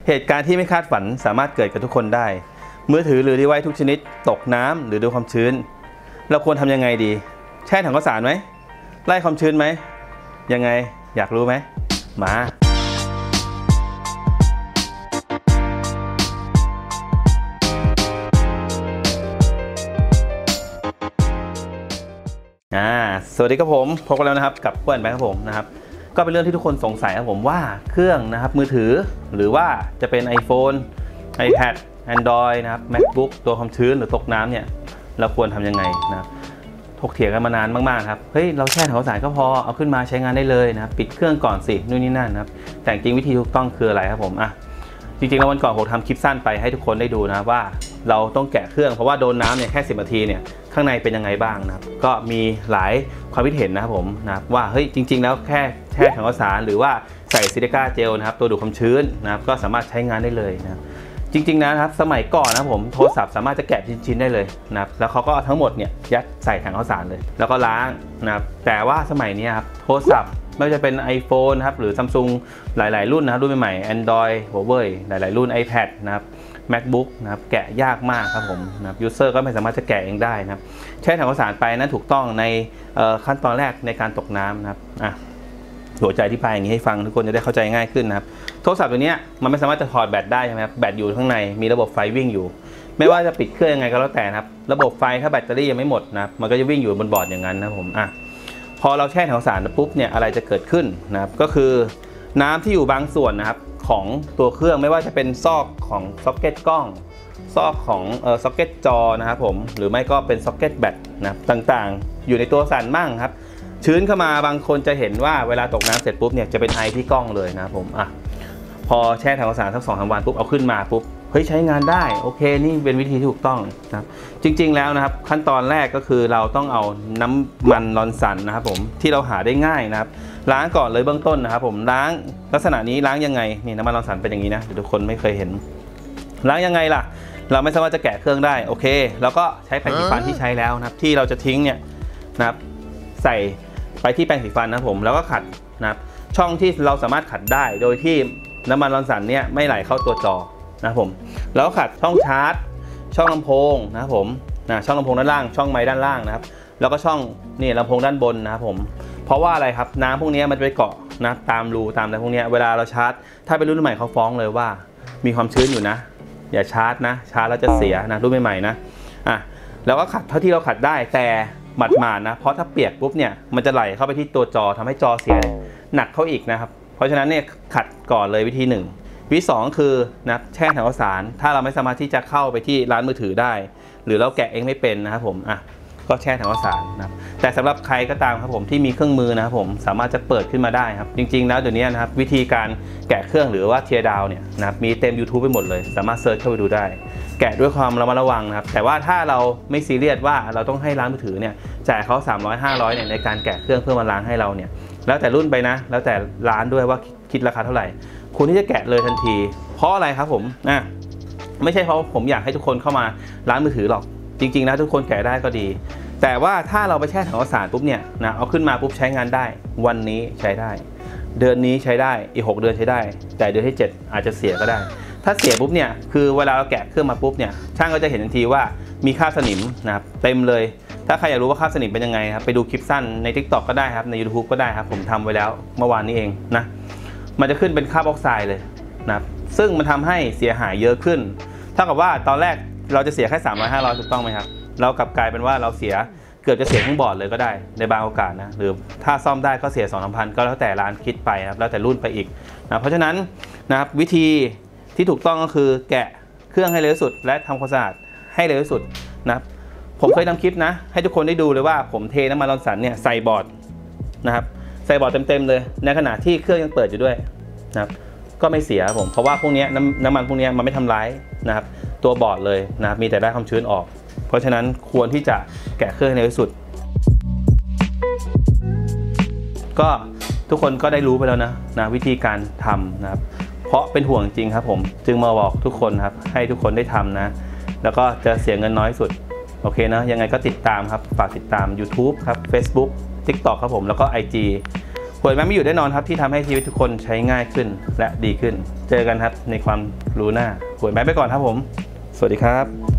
เหตุการณ์ที่ไม่คาดฝันสามารถเกิดกับทุกคนได้มือถือหรือดีไวซ์ทุกชนิดตกน้ำหรือโดนความชื้นเราควรทำยังไงดีแช่ถังข้าวสารไหมไล่ความชื้นไหมยังไงอยากรู้ไหมมาสวัสดีครับผมพบกันแล้วนะครับกับเพื่อนแบงค์ครับผมนะครับก็เป็นเรื่องที่ทุกคนสงสัยครับผมว่าเครื่องนะครับมือถือหรือว่าจะเป็น iPhone iPad Android นะครับ MacBook ตัวความชื้นหรือตกน้ำเนี่ยเราควรทำยังไงนะครับถกเถียงกันมานานมากๆครับเฮ้ยเราแช่ถังข้าวสารก็พอเอาขึ้นมาใช้งานได้เลยนะครับปิดเครื่องก่อนสินู่นนี่นั่นนะครับแต่จริงวิธีถูกต้องคืออะไรครับผมจริงๆแล้ววันก่อนผมทำคลิปสั้นไปให้ทุกคนได้ดูนะว่าเราต้องแกะเครื่องเพราะว่าโดนน้ำเนี่ยแค่10 นาทีเนี่ยข้างในเป็นยังไงบ้างนะครับก็มีหลายความคิดเห็นนะครับผมนะว่าเฮ้ยจริงๆแล้วแค่แช่ถังข้าวสารหรือว่าใส่ซิลิก้าเจลนะครับตัวดูดความชื้นนะครับก็สามารถใช้งานได้เลยนะครับจริงๆนะครับสมัยก่อนนะผมโทรศัพท์สามารถจะแกะชิ้นๆได้เลยนะครับแล้วเขาก็เอาทั้งหมดเนี่ยยัดใส่ถังข้าวสารเลยแล้วก็ล้างนะครับแต่ว่าสมัยนี้ครับโทรศัพท์ไม่ว่าจะเป็น iPhone นะครับหรือ Samsung หลายๆรุ่นนะครับรุ่นใหม่ๆ Android Huawei หลายๆรุ่น iPad นะครับ MacBook นะครับแกะยากมากครับผมนะครับยูเซอร์ก็ไม่สามารถจะแกะเองได้นะครับแช่ถังข้าวสารไปนั้นถูกต้องในขั้นตอนแรกในการตกน้ำนะครับหัวใจที่พายอย่างนี้ให้ฟังทุกคนจะได้เข้าใจง่ายขึ้นนะครับโทรศัพท์ตัวนี้มันไม่สามารถจะถอดแบตได้ใช่ไหมครับแบตอยู่ข้างในมีระบบไฟวิ่งอยู่ไม่ว่าจะปิดเครื่องยังไงก็แล้วแต่นะครับระบบไฟถ้าแบตเตอรี่ยังไม่หมดนะครับมันก็จะวิ่งอยู่บนบอร์ดอย่างนั้นนะผมพอเราแช่ถังข้าวสารปุ๊บเนี่ยอะไรจะเกิดขึ้นนะครับก็คือน้ำที่อยู่บางส่วนนะครับของตัวเครื่องไม่ว่าจะเป็นซอกของซ็อกเก็ตกล้องซอกของซ็อกเก็ตจอนะครับผมหรือไม่ก็เป็นซ็อกเก็ตแบตนะครับต่างๆอยู่ในตัวสั่นมั่งครับชื้นเข้ามาบางคนจะเห็นว่าเวลาตกน้ำเสร็จปุ๊บเนี่ยจะเป็นไอที่กล้องเลยนะครับผมพอแช่ถังข้าวสารสัก2-3 วันปุ๊บเอาขึ้นมาปุ๊บเฮ้ยใช้งานได้โอเคนี่เป็นวิธีที่ถูกต้องนะครับจริงๆแล้วนะครับขั้นตอนแรกก็คือเราต้องเอาน้ำมันลอนสันนะครับผมที่เราหาได้ง่ายนะครับล้างก่อนเลยเบื้องต้นนะครับผมล้างลักษณะนี้ล้างยังไงนี่น้ำมันลอนสันเป็นอย่างนี้นะทุกคนไม่เคยเห็นล้างยังไงล่ะเราไม่สามารถจะแกะเครื่องได้โอเคแล้วก็ใช้แปรงสีฟันที่ใช้แล้วนะครับที่เราจะทิ้งเนี่ยนะครับใส่ไปที่แปรงสีฟันนะครับผมแล้วก็ขัดนะครับช่องที่เราสามารถขัดได้โดยที่น้ำมันลอนสันเนี่ยไม่ไหลเข้าตัวจอนะครับผมแล้วก็ขัดช่องชาร์จช่องลำโพงนะครับผมช่องลำโพงด้านล่างช่องไมค์ด้านล่างนะครับแล้วก็ช่องนี่ลำโพงด้านบนนะครับผมเพราะว่าอะไรครับน้ำพวกนี้มันจะไปเกาะนะตามรูตามอะไรพวกนี้เวลาเราชาร์จถ้าเป็นรุ่นใหม่เขาฟ้องเลยว่ามีความชื้นอยู่นะอย่าชาร์จนะชาร์จแล้วจะเสียนะรุ่นใหม่ๆนะแล้วก็ขัดเท่าที่เราขัดได้แต่หมาดๆนะเพราะถ้าเปียกปุ๊บเนี่ยมันจะไหลเข้าไปที่ตัวจอทำให้จอเสียหนักเข้าอีกนะครับเพราะฉะนั้นเนี่ยขัดก่อนเลยวิธี1วิธี2คือนะแช่ถังข้าวสารถ้าเราไม่สามารถที่จะเข้าไปที่ร้านมือถือได้หรือเราแกะเองไม่เป็นนะครับผมก็แช่ถังข้าวสารนะครับแต่สำหรับใครก็ตามครับผมที่มีเครื่องมือนะครับผมสามารถจะเปิดขึ้นมาได้ครับจริงๆแล้วเดี๋ยวนี้นะครับวิธีการแกะเครื่องหรือว่าเทียร์ดาวเนี่ยนะครับมีเต็ม YouTube ไปหมดเลยสามารถเซิร์ชเข้าไปดูได้แกะด้วยความระมัดระวังนะครับแต่ว่าถ้าเราไม่ซีเรียสว่าเราต้องให้ร้านมือถือเนี่ยจ่ายเขา300-500เนี่ยในการแกะเครื่องเพื่อมาล้างให้เราเนี่ยแล้วแต่รุ่นไปนะแล้วแต่ร้านด้วยว่าคิดราคาเท่าไหร่คุณที่จะแกะเลยทันทีเพราะอะไรครับผมไม่ใช่เพราะผมอยากให้ทุกคนเข้ามาร้านมือถือหรอกจริงๆนะทุกคนแกะได้ก็ดีแต่ว่าถ้าเราไปแช่ถังข้าวสารปุ๊บเนี่ยเอาขึ้นมาปุ๊บใช้งานได้วันนี้ใช้ได้เดือนนี้ใช้ได้อีก6 เดือนใช้ได้แต่เดือนที่7อาจจะเสียก็ได้ถ้าเสียปุ๊บเนี่ยคือเวลาเราแกะเครื่องมาปุ๊บเนี่ยช่างก็จะเห็นทันทีว่ามีคราบสนิมนะครับเต็มเลยถ้าใครอยากรู้ว่าคราบสนิมเป็นยังไงครับไปดูคลิปสั้นใน TikTok ก็ได้ครับใน YouTube ก็ได้ครับผมทำไว้แล้วเมื่อวานนี้เองนะมันจะขึ้นเป็นคราบออกไซด์เลยนะครับซึ่งมันทำให้เสียหายเยอะขึ้นเท่ากับว่าตอนแรกเราจะเสียแค่300-500ถูกต้องไหมครับเรากลับกลายเป็นว่าเราเสียเกือบจะเสียทั้งบอร์ดเลยก็ได้ในบางโอกาสนะหรือถ้าซ่อมได้ก็เสีย 2-3 พันก็แล้วแต่ร้านคิดไปครับแล้วแต่รุ่นไปอีกนะเพราะฉะนั้นนะครับวิธีที่ถูกต้องก็คือแกะเครื่องให้เร็วที่สุดและทำความสะอาดให้เร็วที่สุดนะครับผมเคยทำคลิปนะให้ทุกคนได้ดูเลยว่าผมเทน้ำมันลอนสันเนี่ยใส่บอร์ดนะครับใส่บอร์ดเต็มๆเลยในขณะที่เครื่องยังเปิดอยู่ด้วยนะครับก็ไม่เสียผมเพราะว่าพวกนี้น้ำมันพวกนี้มันไม่ทำร้ายนะครับตัวบอร์ดเลยนะครับมีแต่ได้ความชื้นออกเพราะฉะนั้นควรที่จะแกะเครื่องให้เร็วที่สุดก็ทุกคนก็ได้รู้ไปแล้วนะวิธีการทำนะครับเพราะเป็นห่วงจริงครับผมจึงมาบอกทุกคนครับให้ทุกคนได้ทำนะแล้วก็จะเสียเงินน้อยสุดโอเคนะยังไงก็ติดตามครับฝากติดตาม YouTube ครับ Facebook TikTok ครับผมแล้วก็ IG ป่วยแม้ไม่อยู่แน่นอนครับที่ทำให้ชีวิตทุกคนใช้ง่ายขึ้นและดีขึ้นเจอกันครับในความรู้หน้าป่วยแม้ไปก่อนครับผมสวัสดีครับ